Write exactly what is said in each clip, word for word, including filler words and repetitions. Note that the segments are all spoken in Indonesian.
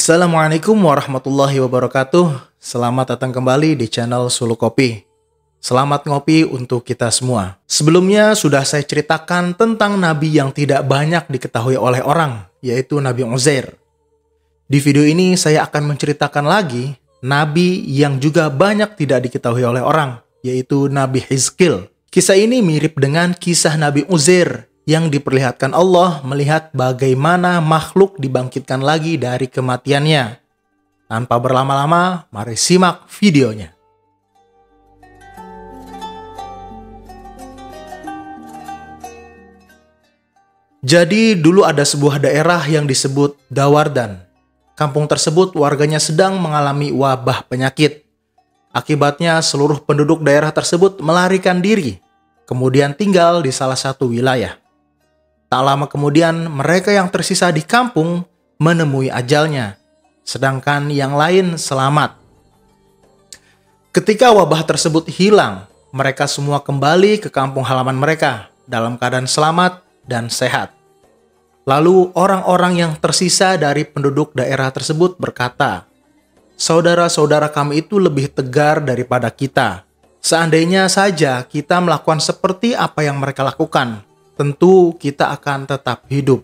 Assalamualaikum warahmatullahi wabarakatuh. Selamat datang kembali di channel Suluk Kopi. Selamat ngopi untuk kita semua. Sebelumnya sudah saya ceritakan tentang nabi yang tidak banyak diketahui oleh orang, yaitu Nabi Uzair. Di video ini saya akan menceritakan lagi nabi yang juga banyak tidak diketahui oleh orang, yaitu Nabi Hizkil. Kisah ini mirip dengan kisah Nabi Uzair yang diperlihatkan Allah melihat bagaimana makhluk dibangkitkan lagi dari kematiannya. Tanpa berlama-lama, mari simak videonya. Jadi dulu ada sebuah daerah yang disebut Dawardan. Kampung tersebut warganya sedang mengalami wabah penyakit. Akibatnya seluruh penduduk daerah tersebut melarikan diri, kemudian tinggal di salah satu wilayah. Tak lama kemudian mereka yang tersisa di kampung menemui ajalnya, sedangkan yang lain selamat. Ketika wabah tersebut hilang, mereka semua kembali ke kampung halaman mereka dalam keadaan selamat dan sehat. Lalu orang-orang yang tersisa dari penduduk daerah tersebut berkata, "Saudara-saudara kami itu lebih tegar daripada kita. Seandainya saja kita melakukan seperti apa yang mereka lakukan, tentu kita akan tetap hidup.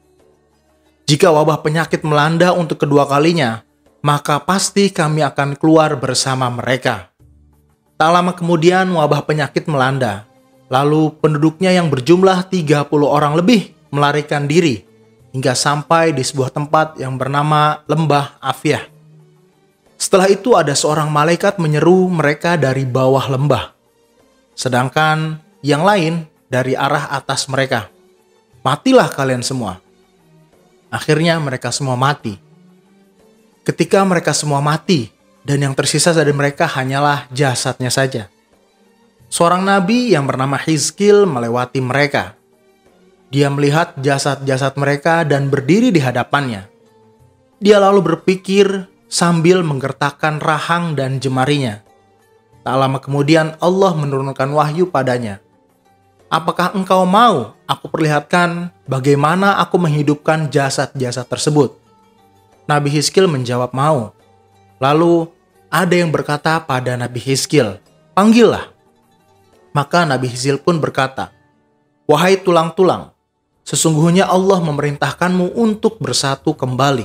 Jika wabah penyakit melanda untuk kedua kalinya, maka pasti kami akan keluar bersama mereka." Tak lama kemudian wabah penyakit melanda. Lalu penduduknya yang berjumlah tiga puluh orang lebih melarikan diri hingga sampai di sebuah tempat yang bernama Lembah Afyah. Setelah itu ada seorang malaikat menyeru mereka dari bawah lembah. Sedangkan yang lain dari arah atas mereka. "Matilah kalian semua." Akhirnya mereka semua mati. Ketika mereka semua mati, dan yang tersisa dari mereka hanyalah jasadnya saja, seorang nabi yang bernama Hizkil melewati mereka. Dia melihat jasad-jasad mereka dan berdiri di hadapannya. Dia lalu berpikir sambil menggertakkan rahang dan jemarinya. Tak lama kemudian Allah menurunkan wahyu padanya. "Apakah engkau mau aku perlihatkan bagaimana aku menghidupkan jasad-jasad tersebut?" Nabi Hizkil menjawab mau. Lalu ada yang berkata pada Nabi Hizkil, "Panggillah." Maka Nabi Hizkil pun berkata, "Wahai tulang-tulang, sesungguhnya Allah memerintahkanmu untuk bersatu kembali."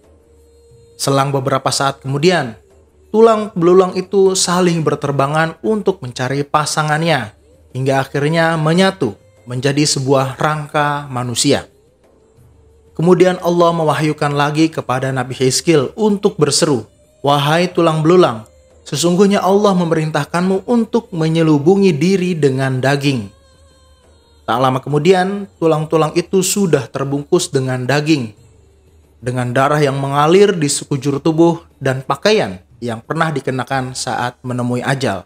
Selang beberapa saat kemudian, tulang belulang itu saling berterbangan untuk mencari pasangannya, hingga akhirnya menyatu menjadi sebuah rangka manusia. Kemudian Allah mewahyukan lagi kepada Nabi Hizkil untuk berseru, "Wahai tulang belulang, sesungguhnya Allah memerintahkanmu untuk menyelubungi diri dengan daging." Tak lama kemudian, tulang-tulang itu sudah terbungkus dengan daging, dengan darah yang mengalir di sekujur tubuh dan pakaian yang pernah dikenakan saat menemui ajal.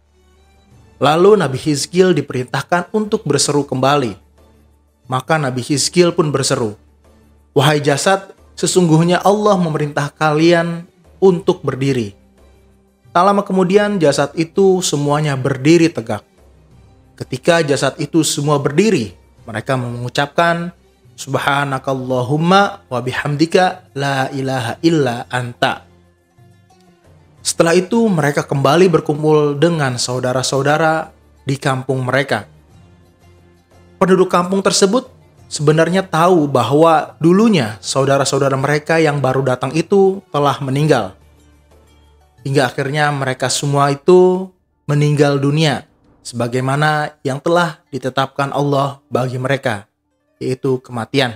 Lalu Nabi Hizkil diperintahkan untuk berseru kembali. Maka Nabi Hizkil pun berseru, "Wahai jasad, sesungguhnya Allah memerintah kalian untuk berdiri." Tak lama kemudian jasad itu semuanya berdiri tegak. Ketika jasad itu semua berdiri, mereka mengucapkan, "Subhanakallahumma wa bihamdika la ilaha illa anta." Setelah itu mereka kembali berkumpul dengan saudara-saudara di kampung mereka. Penduduk kampung tersebut sebenarnya tahu bahwa dulunya saudara-saudara mereka yang baru datang itu telah meninggal. Hingga akhirnya mereka semua itu meninggal dunia, sebagaimana yang telah ditetapkan Allah bagi mereka, yaitu kematian.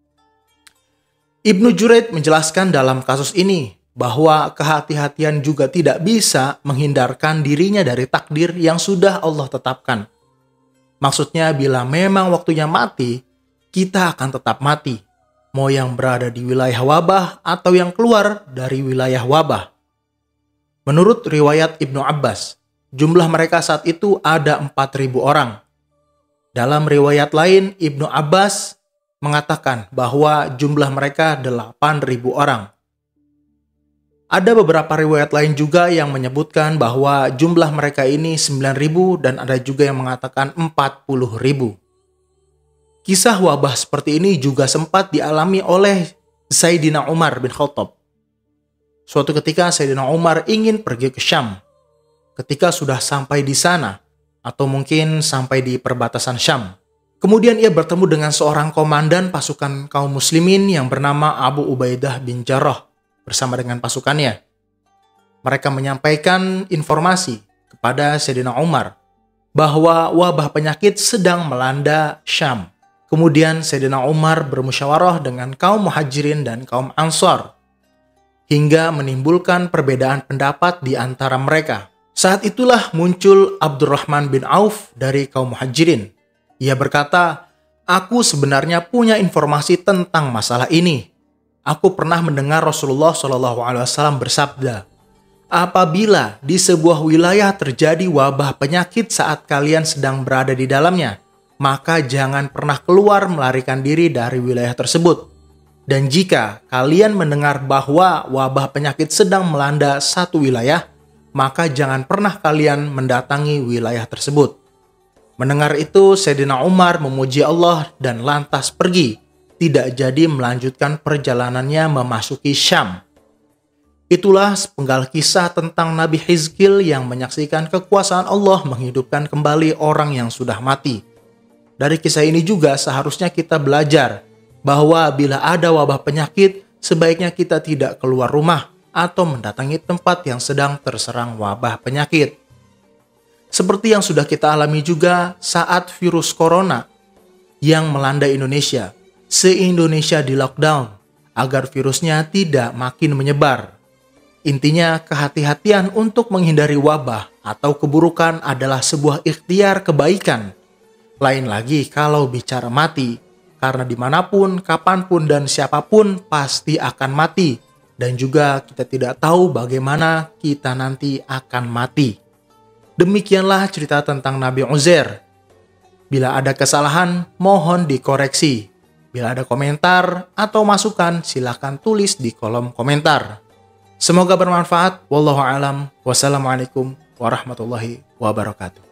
Ibnu Juraid menjelaskan dalam kasus ini bahwa kehati-hatian juga tidak bisa menghindarkan dirinya dari takdir yang sudah Allah tetapkan. Maksudnya bila memang waktunya mati, kita akan tetap mati, mau yang berada di wilayah wabah atau yang keluar dari wilayah wabah. Menurut riwayat Ibnu Abbas, jumlah mereka saat itu ada empat ribu orang. Dalam riwayat lain, Ibnu Abbas mengatakan bahwa jumlah mereka delapan ribu orang. Ada beberapa riwayat lain juga yang menyebutkan bahwa jumlah mereka ini sembilan ribu dan ada juga yang mengatakan empat puluh ribu. Kisah wabah seperti ini juga sempat dialami oleh Sayyidina Umar bin Khattab Suatu ketika Sayyidina Umar ingin pergi ke Syam. Ketika sudah sampai di sana, atau mungkin sampai di perbatasan Syam, kemudian ia bertemu dengan seorang komandan pasukan kaum muslimin yang bernama Abu Ubaidah bin Jarrah bersama dengan pasukannya. Mereka menyampaikan informasi kepada Sayyidina Umar bahwa wabah penyakit sedang melanda Syam. Kemudian Sayyidina Umar bermusyawarah dengan kaum Muhajirin dan kaum Ansar hingga menimbulkan perbedaan pendapat di antara mereka. Saat itulah muncul Abdurrahman bin Auf dari kaum Muhajirin. Ia berkata, "Aku sebenarnya punya informasi tentang masalah ini. Aku pernah mendengar Rasulullah shallallahu alaihi wasallam bersabda, apabila di sebuah wilayah terjadi wabah penyakit saat kalian sedang berada di dalamnya, maka jangan pernah keluar melarikan diri dari wilayah tersebut. Dan jika kalian mendengar bahwa wabah penyakit sedang melanda satu wilayah, maka jangan pernah kalian mendatangi wilayah tersebut." Mendengar itu, Sayyidina Umar memuji Allah dan lantas pergi, tidak jadi melanjutkan perjalanannya memasuki Syam. Itulah sepenggal kisah tentang Nabi Hizkil yang menyaksikan kekuasaan Allah menghidupkan kembali orang yang sudah mati. Dari kisah ini juga seharusnya kita belajar bahwa bila ada wabah penyakit, sebaiknya kita tidak keluar rumah atau mendatangi tempat yang sedang terserang wabah penyakit. Seperti yang sudah kita alami juga saat virus corona yang melanda Indonesia. Se-Indonesia di lockdown agar virusnya tidak makin menyebar. Intinya, kehati-hatian untuk menghindari wabah atau keburukan adalah sebuah ikhtiar kebaikan. Lain lagi kalau bicara mati, karena dimanapun, kapanpun, dan siapapun pasti akan mati. Dan juga kita tidak tahu bagaimana kita nanti akan mati. Demikianlah cerita tentang Nabi Uzair. Bila ada kesalahan, mohon dikoreksi. Bila ada komentar atau masukan, silakan tulis di kolom komentar. Semoga bermanfaat. Wallahu a'lam. Wassalamualaikum warahmatullahi wabarakatuh.